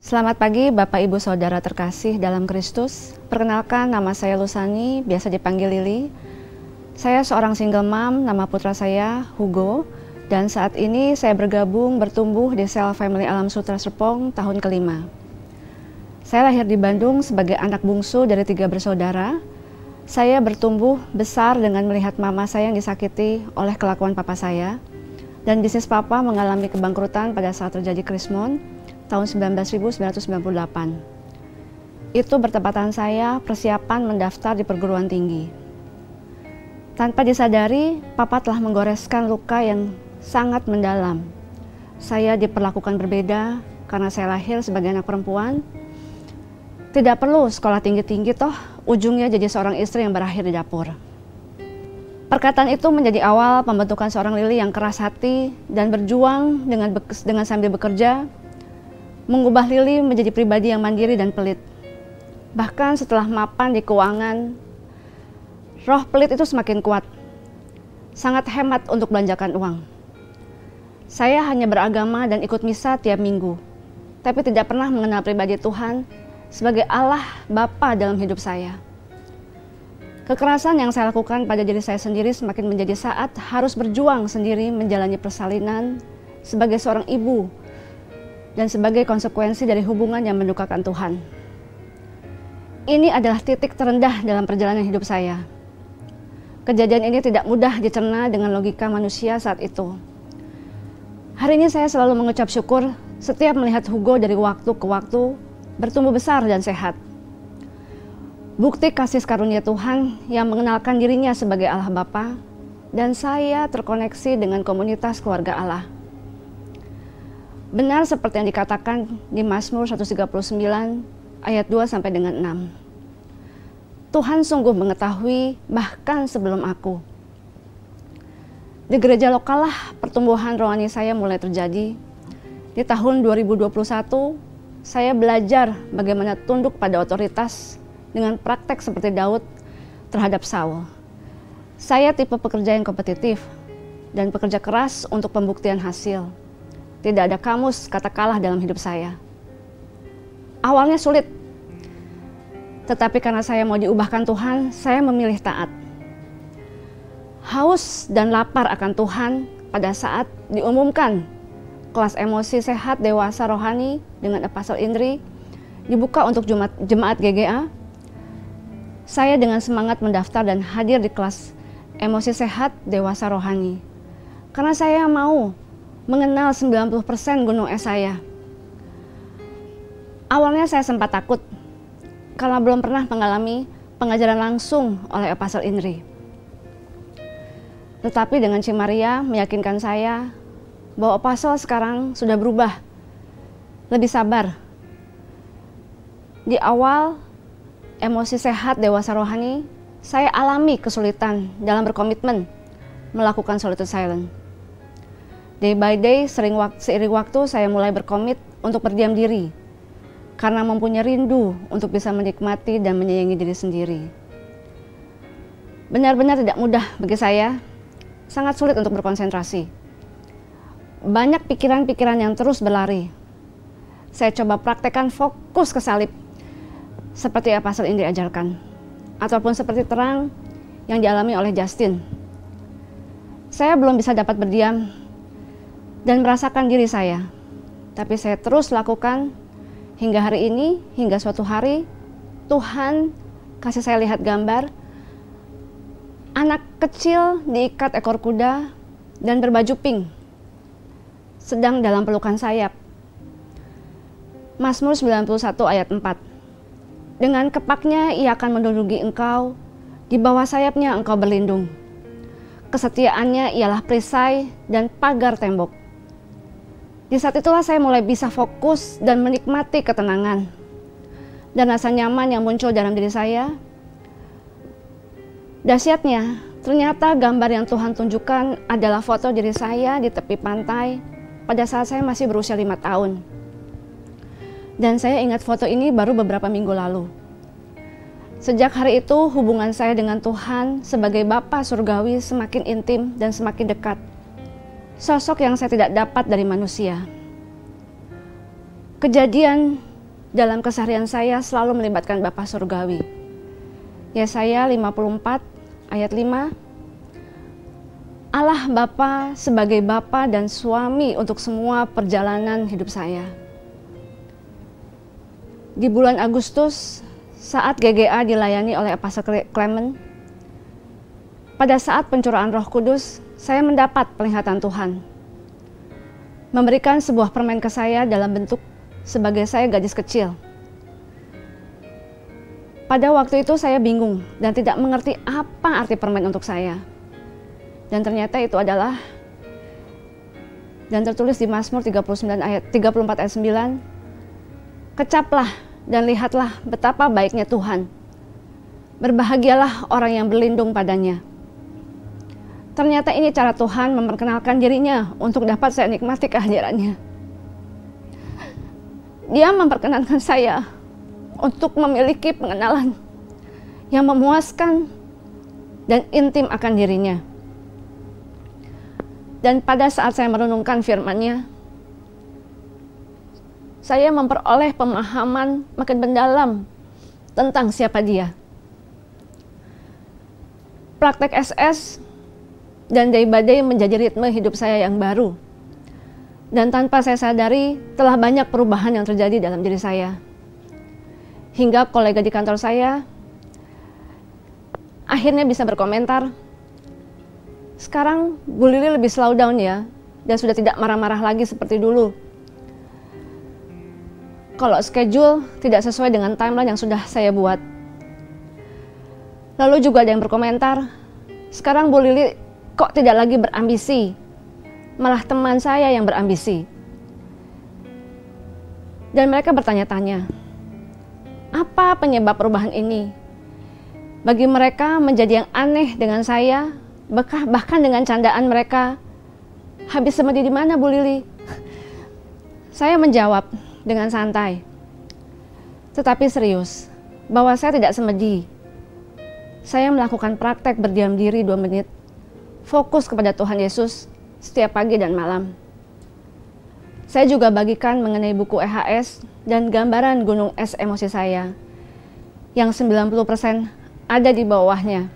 Selamat pagi Bapak Ibu Saudara terkasih dalam Kristus. Perkenalkan, nama saya Lusani, biasa dipanggil Lili. Saya seorang single mom, nama putra saya Hugo. Dan saat ini saya bertumbuh di sel family Alam Sutra Serpong tahun kelima. Saya lahir di Bandung sebagai anak bungsu dari 3 bersaudara. Saya bertumbuh besar dengan melihat mama saya yang disakiti oleh kelakuan papa saya. Dan bisnis papa mengalami kebangkrutan pada saat terjadi Krismon tahun 1998. Itu bertepatan saya persiapan mendaftar di perguruan tinggi. Tanpa disadari, papa telah menggoreskan luka yang sangat mendalam. Saya diperlakukan berbeda karena saya lahir sebagai anak perempuan. Tidak perlu sekolah tinggi-tinggi toh, ujungnya jadi seorang istri yang berakhir di dapur. Perkataan itu menjadi awal pembentukan seorang Lili yang keras hati dan berjuang dengan sambil bekerja, mengubah Lili menjadi pribadi yang mandiri dan pelit. Bahkan setelah mapan di keuangan, roh pelit itu semakin kuat. Sangat hemat untuk belanjakan uang. Saya hanya beragama dan ikut misa tiap minggu, tapi tidak pernah mengenal pribadi Tuhan sebagai Allah Bapa dalam hidup saya. Kekerasan yang saya lakukan pada diri saya sendiri semakin menjadi saat harus berjuang sendiri menjalani persalinan sebagai seorang ibu dan sebagai konsekuensi dari hubungan yang mendukakan Tuhan. Ini adalah titik terendah dalam perjalanan hidup saya. Kejadian ini tidak mudah dicerna dengan logika manusia saat itu. Hari ini saya selalu mengucap syukur setiap melihat Hugo dari waktu ke waktu bertumbuh besar dan sehat. Bukti kasih karunia Tuhan yang mengenalkan dirinya sebagai Allah Bapa, dan saya terkoneksi dengan komunitas keluarga Allah. Benar seperti yang dikatakan di Mazmur 139 ayat 2 sampai dengan 6. Tuhan sungguh mengetahui bahkan sebelum aku. Di gereja lokal lah pertumbuhan rohani saya mulai terjadi. Di tahun 2021, saya belajar bagaimana tunduk pada otoritas dengan praktek seperti Daud terhadap Saul. Saya tipe pekerja yang kompetitif dan pekerja keras untuk pembuktian hasil. Tidak ada kamus kata kalah dalam hidup saya. Awalnya sulit, tetapi karena saya mau diubahkan Tuhan, saya memilih taat. Haus dan lapar akan Tuhan pada saat diumumkan kelas emosi sehat dewasa rohani dengan Apostle Indri dibuka untuk jemaat GGA. Saya dengan semangat mendaftar dan hadir di kelas emosi sehat dewasa rohani. Karena saya mau mengenal 90% gunung es saya. Awalnya saya sempat takut karena belum pernah mengalami pengajaran langsung oleh Apostle Indri. Tetapi dengan Ci Maria meyakinkan saya bahwa Apostle sekarang sudah berubah, lebih sabar. Di awal emosi sehat dewasa rohani, saya alami kesulitan dalam berkomitmen melakukan solitude silent. Day by day, seiring waktu saya mulai berkomit untuk berdiam diri karena mempunyai rindu untuk bisa menikmati dan menyayangi diri sendiri. Benar-benar tidak mudah bagi saya, sangat sulit untuk berkonsentrasi. Banyak pikiran-pikiran yang terus berlari. Saya coba praktekkan fokus ke salib seperti Apostle Indri ajarkan, ataupun seperti terang yang dialami oleh Justin. Saya belum bisa dapat berdiam dan merasakan diri saya, tapi saya terus lakukan hingga hari ini, hingga suatu hari Tuhan kasih saya lihat gambar anak kecil diikat ekor kuda dan berbaju pink sedang dalam pelukan sayap. Mazmur 91 ayat 4. Dengan kepaknya ia akan menduduki engkau, di bawah sayapnya engkau berlindung. Kesetiaannya ialah perisai dan pagar tembok. Di saat itulah saya mulai bisa fokus dan menikmati ketenangan dan rasa nyaman yang muncul dalam diri saya. Dahsyatnya, ternyata gambar yang Tuhan tunjukkan adalah foto diri saya di tepi pantai pada saat saya masih berusia 5 tahun. Dan saya ingat foto ini baru beberapa minggu lalu. Sejak hari itu hubungan saya dengan Tuhan sebagai Bapa Surgawi semakin intim dan semakin dekat. Sosok yang saya tidak dapat dari manusia. Kejadian dalam keseharian saya selalu melibatkan Bapa Surgawi. Yesaya 54 ayat 5, Allah Bapa sebagai Bapa dan suami untuk semua perjalanan hidup saya. Di bulan Agustus, saat GGA dilayani oleh Apostle Clement, pada saat pencurahan Roh Kudus, saya mendapat penglihatan Tuhan. Memberikan sebuah permen ke saya dalam bentuk sebagai saya gadis kecil. Pada waktu itu saya bingung dan tidak mengerti apa arti permen untuk saya. Dan ternyata itu adalah, dan tertulis di Mazmur 34 ayat 9, kecaplah dan lihatlah betapa baiknya Tuhan. Berbahagialah orang yang berlindung padanya. Ternyata ini cara Tuhan memperkenalkan dirinya untuk dapat saya nikmati kehadirannya. Dia memperkenankan saya untuk memiliki pengenalan yang memuaskan dan intim akan dirinya. Dan pada saat saya merenungkan firman-Nya, saya memperoleh pemahaman makin mendalam tentang siapa Dia. Praktek SS dan day by day menjadi ritme hidup saya yang baru. Dan tanpa saya sadari, telah banyak perubahan yang terjadi dalam diri saya. Hingga kolega di kantor saya akhirnya bisa berkomentar, sekarang Bu Lili lebih slow down ya, dan sudah tidak marah-marah lagi seperti dulu. Kalau schedule tidak sesuai dengan timeline yang sudah saya buat. Lalu juga ada yang berkomentar, sekarang Bu Lili kok tidak lagi berambisi, malah teman saya yang berambisi. Dan mereka bertanya-tanya, apa penyebab perubahan ini? Bagi mereka menjadi yang aneh dengan saya, bahkan dengan candaan mereka, habis semedi di mana Bu Lili? Saya menjawab dengan santai, tetapi serius, bahwa saya tidak semedi. Saya melakukan praktek berdiam diri 2 menit, fokus kepada Tuhan Yesus setiap pagi dan malam. Saya juga bagikan mengenai buku EHS dan gambaran gunung es emosi saya, yang 90% ada di bawahnya.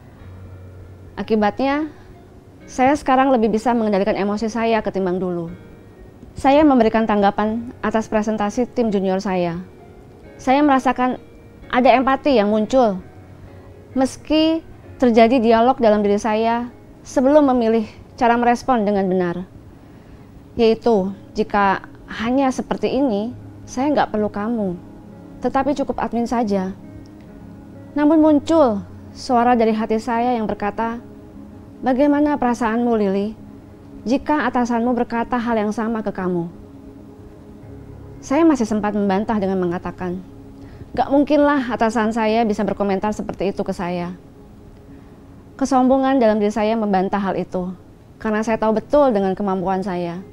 Akibatnya, saya sekarang lebih bisa mengendalikan emosi saya ketimbang dulu. Saya memberikan tanggapan atas presentasi tim junior saya. Saya merasakan ada empati yang muncul, meski terjadi dialog dalam diri saya sebelum memilih cara merespon dengan benar. Yaitu, jika hanya seperti ini, saya nggak perlu kamu, tetapi cukup admin saja. Namun muncul suara dari hati saya yang berkata, bagaimana perasaanmu Lili, jika atasanmu berkata hal yang sama ke kamu? Saya masih sempat membantah dengan mengatakan, gak mungkinlah atasan saya bisa berkomentar seperti itu ke saya. Kesombongan dalam diri saya membantah hal itu, karena saya tahu betul dengan kemampuan saya.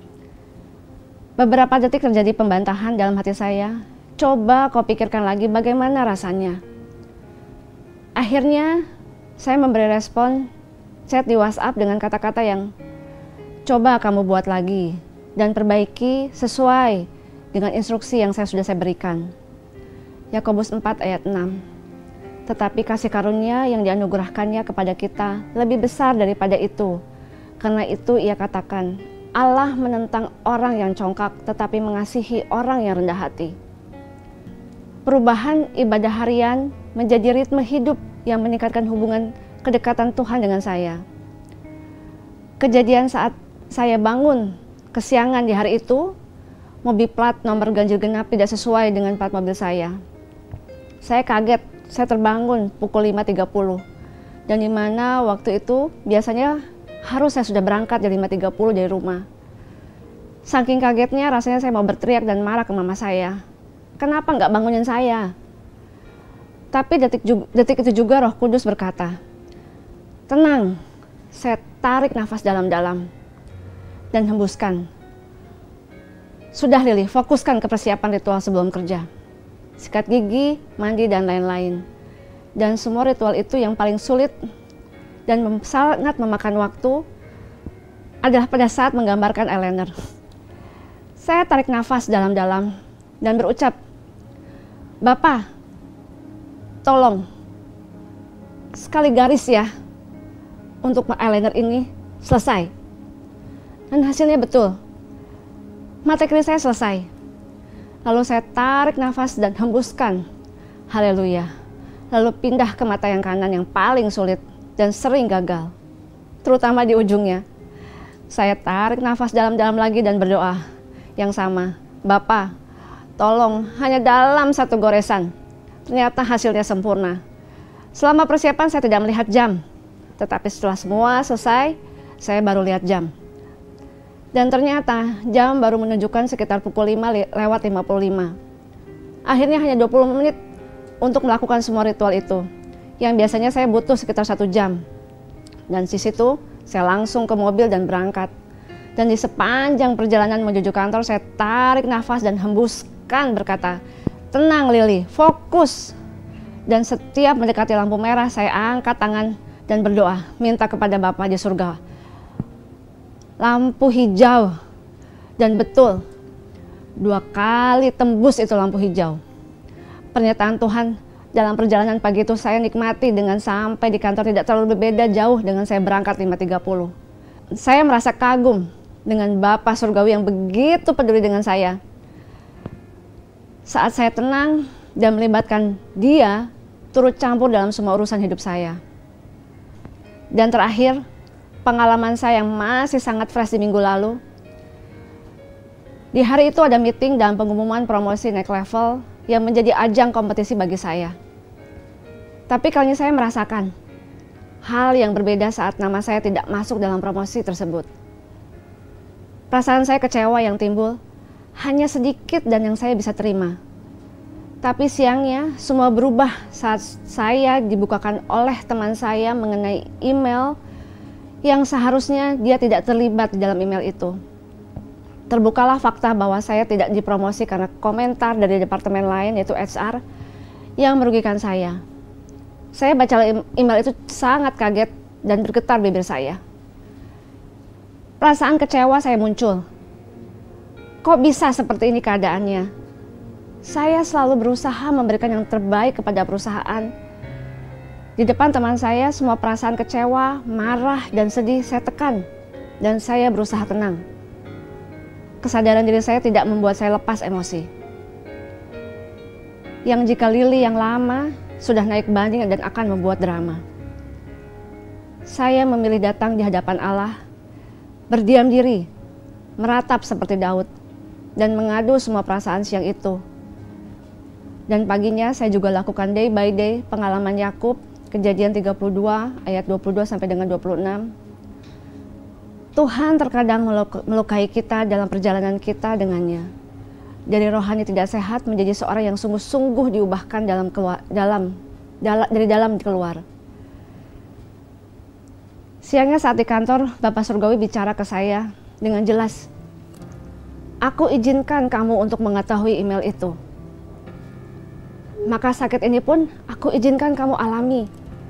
Beberapa detik terjadi pembantahan dalam hati saya, coba kau pikirkan lagi bagaimana rasanya. Akhirnya, saya memberi respon chat di WhatsApp dengan kata-kata yang coba kamu buat lagi dan perbaiki sesuai dengan instruksi yang saya berikan. Yakobus 4 ayat 6. Tetapi kasih karunia yang dianugerahkannya kepada kita lebih besar daripada itu. Karena itu ia katakan, Allah menentang orang yang congkak tetapi mengasihi orang yang rendah hati. Perubahan ibadah harian menjadi ritme hidup yang meningkatkan hubungan kedekatan Tuhan dengan saya. Kejadian saat saya bangun kesiangan di hari itu, mobil plat nomor ganjil genap tidak sesuai dengan plat mobil saya. Saya kaget, saya terbangun pukul 5.30. Dan di mana waktu itu biasanya harus saya sudah berangkat jam 5.30 dari rumah. Saking kagetnya rasanya saya mau berteriak dan marah ke mama saya. Kenapa nggak bangunin saya? Tapi detik itu juga Roh Kudus berkata, tenang, saya tarik nafas dalam-dalam dan hembuskan. Sudah Lili, fokuskan ke persiapan ritual sebelum kerja. Sikat gigi, mandi, dan lain-lain. Dan semua ritual itu yang paling sulit dan sangat memakan waktu adalah pada saat menggambarkan eyeliner. Saya tarik nafas dalam-dalam dan berucap "Bapak, tolong sekali garis ya untuk eyeliner ini selesai." Dan hasilnya betul, mata kiri saya selesai. Lalu saya tarik nafas dan hembuskan, haleluya. Lalu pindah ke mata yang kanan yang paling sulit dan sering gagal, terutama di ujungnya. Saya tarik nafas dalam-dalam lagi dan berdoa yang sama, "Bapak, tolong hanya dalam satu goresan." Ternyata hasilnya sempurna. Selama persiapan saya tidak melihat jam, tetapi setelah semua selesai, saya baru lihat jam. Dan ternyata jam baru menunjukkan sekitar pukul 5:55. Akhirnya hanya 20 menit untuk melakukan semua ritual itu, yang biasanya saya butuh sekitar 1 jam. Dan di situ saya langsung ke mobil dan berangkat. Dan di sepanjang perjalanan menuju kantor, saya tarik nafas dan hembuskan berkata, "Tenang Lily, fokus." Dan setiap mendekati lampu merah, saya angkat tangan dan berdoa, minta kepada Bapa di surga. Lampu hijau. Dan betul, 2 kali tembus itu lampu hijau. Pernyataan Tuhan dalam perjalanan pagi itu saya nikmati dengan sampai di kantor tidak terlalu berbeda jauh dengan saya berangkat 5:30. Saya merasa kagum dengan Bapa Surgawi yang begitu peduli dengan saya. Saat saya tenang dan melibatkan Dia turut campur dalam semua urusan hidup saya. Dan terakhir, pengalaman saya yang masih sangat fresh di minggu lalu. Di hari itu ada meeting dan pengumuman promosi naik level yang menjadi ajang kompetisi bagi saya. Tapi kali ini saya merasakan hal yang berbeda saat nama saya tidak masuk dalam promosi tersebut. Perasaan saya kecewa yang timbul hanya sedikit dan yang saya bisa terima. Tapi siangnya semua berubah saat saya dibukakan oleh teman saya mengenai email yang seharusnya dia tidak terlibat di dalam email itu. Terbukalah fakta bahwa saya tidak dipromosi karena komentar dari departemen lain yaitu HR yang merugikan saya. Saya baca email itu sangat kaget dan bergetar bibir saya. Perasaan kecewa saya muncul. Kok bisa seperti ini keadaannya? Saya selalu berusaha memberikan yang terbaik kepada perusahaan. Di depan teman saya, semua perasaan kecewa, marah, dan sedih saya tekan. Dan saya berusaha tenang. Kesadaran diri saya tidak membuat saya lepas emosi. Yang jika Lily yang lama sudah naik banding dan akan membuat drama. Saya memilih datang di hadapan Allah, berdiam diri, meratap seperti Daud, dan mengadu semua perasaan siang itu. Dan paginya saya juga lakukan day by day pengalaman Yakub, Kejadian 32 ayat 22 sampai dengan 26. Tuhan terkadang melukai kita dalam perjalanan kita dengannya. Dari rohani tidak sehat menjadi seorang yang sungguh-sungguh diubahkan dari dalam keluar. Siangnya saat di kantor, Bapak Surgawi bicara ke saya dengan jelas. "Aku izinkan kamu untuk mengetahui email itu. Maka sakit ini pun aku izinkan kamu alami."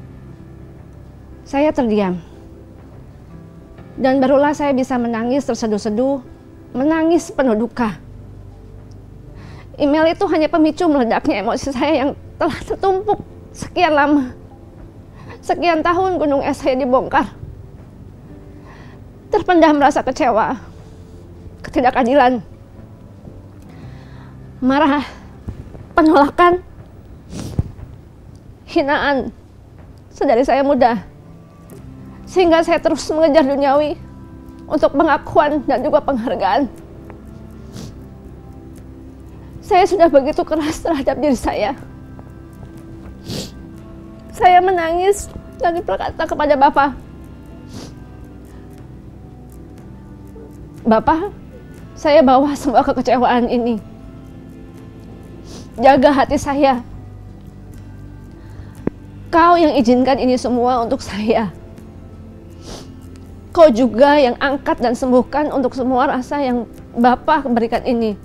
Saya terdiam. Dan barulah saya bisa menangis terseduh-seduh, menangis penuh duka. Email itu hanya pemicu meledaknya emosi saya yang telah tertumpuk sekian lama. Sekian tahun gunung es saya dibongkar. Terpendam rasa kecewa, ketidakadilan, marah, penolakan, hinaan sedari saya muda. Sehingga saya terus mengejar duniawi untuk pengakuan dan juga penghargaan. Saya sudah begitu keras terhadap diri saya. Saya menangis dan berkata kepada Bapak, "Bapak, saya bawa semua kekecewaan ini. Jaga hati saya. Kau yang izinkan ini semua untuk saya. Kau juga yang angkat dan sembuhkan untuk semua rasa yang Bapak berikan ini."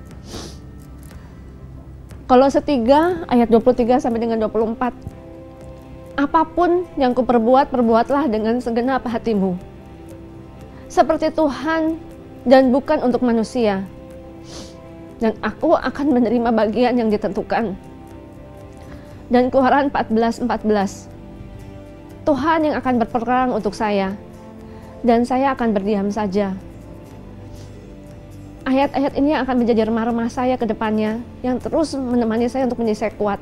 Kolose 3 ayat 23 sampai dengan 24. "Apapun yang kuperbuat, perbuatlah dengan segenap hatimu, seperti Tuhan dan bukan untuk manusia. Dan aku akan menerima bagian yang ditentukan. dan Keluaran 14:14. Tuhan yang akan berperang untuk saya, dan saya akan berdiam saja. Ayat-ayat ini akan menjadi remah-remah saya ke depannya, yang terus menemani saya untuk menjadi saya kuat.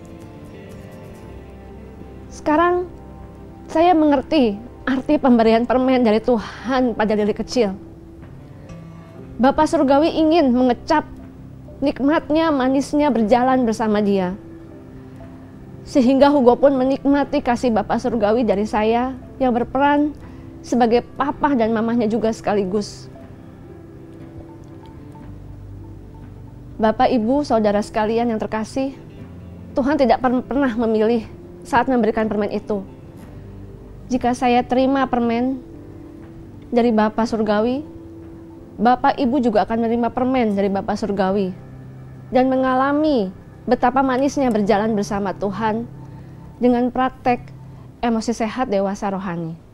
Sekarang saya mengerti arti pemberian permen dari Tuhan pada Lili kecil. Bapa Surgawi ingin mengecap nikmatnya, manisnya berjalan bersama dia. Sehingga Hugo pun menikmati kasih Bapa Surgawi dari saya yang berperan sebagai papa dan mamahnya juga sekaligus. Bapak, Ibu, Saudara sekalian yang terkasih, Tuhan tidak pernah memilih saat memberikan permen itu. Jika saya terima permen dari Bapa Surgawi, Bapak Ibu juga akan menerima permen dari Bapa Surgawi dan mengalami betapa manisnya berjalan bersama Tuhan dengan praktek emosi sehat dewasa rohani.